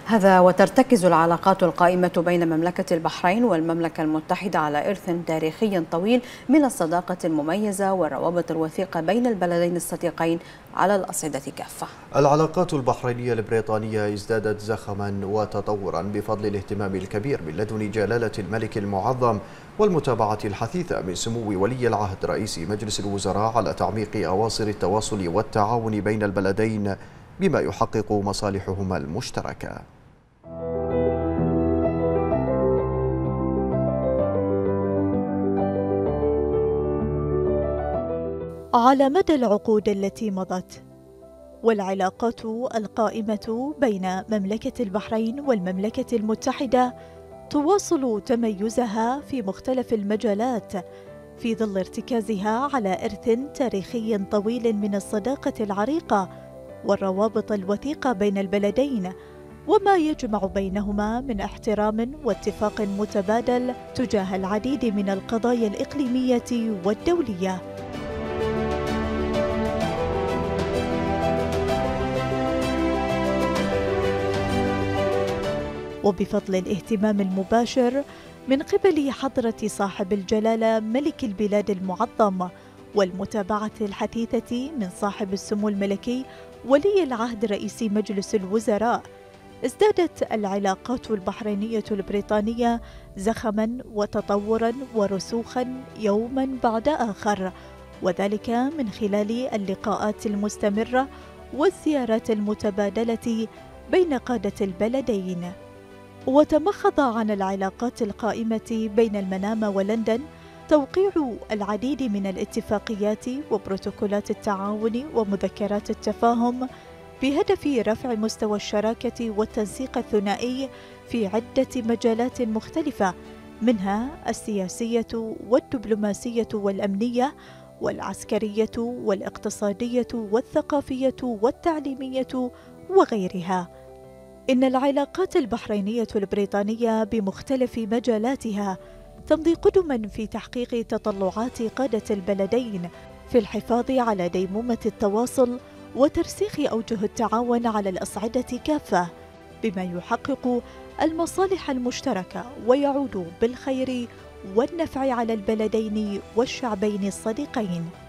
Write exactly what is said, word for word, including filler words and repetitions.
هذا وترتكز العلاقات القائمة بين مملكة البحرين والمملكة المتحدة على إرث تاريخي طويل من الصداقة المميزة والروابط الوثيقة بين البلدين الصديقين على الأصعدة كافة. العلاقات البحرينية البريطانية ازدادت زخما وتطورا بفضل الاهتمام الكبير من لدن جلالة الملك المعظم والمتابعة الحثيثة من سمو ولي العهد رئيس مجلس الوزراء على تعميق أواصر التواصل والتعاون بين البلدين بما يحقق مصالحهما المشتركة. على مدى العقود التي مضت، والعلاقات القائمة بين مملكة البحرين والمملكة المتحدة تواصل تميزها في مختلف المجالات في ظل ارتكازها على إرث تاريخي طويل من الصداقة العريقة والروابط الوثيقة بين البلدين، وما يجمع بينهما من احترام واتفاق متبادل تجاه العديد من القضايا الإقليمية والدولية. وبفضل الاهتمام المباشر من قبل حضرة صاحب الجلالة ملك البلاد المعظم والمتابعة الحثيثة من صاحب السمو الملكي ولي العهد رئيس مجلس الوزراء، ازدادت العلاقات البحرينية البريطانية زخما وتطورا ورسوخا يوما بعد آخر، وذلك من خلال اللقاءات المستمرة والزيارات المتبادلة بين قادة البلدين. وتمخض عن العلاقات القائمة بين المنامة ولندن توقيع العديد من الاتفاقيات وبروتوكولات التعاون ومذكرات التفاهم بهدف رفع مستوى الشراكة والتنسيق الثنائي في عدة مجالات مختلفة، منها السياسية والدبلوماسية والأمنية والعسكرية والاقتصادية والثقافية والتعليمية وغيرها. إن العلاقات البحرينية البريطانية بمختلف مجالاتها تمضي قدما في تحقيق تطلعات قادة البلدين في الحفاظ على ديمومة التواصل وترسيخ أوجه التعاون على الأصعدة كافة، بما يحقق المصالح المشتركة ويعود بالخير والنفع على البلدين والشعبين الصديقين.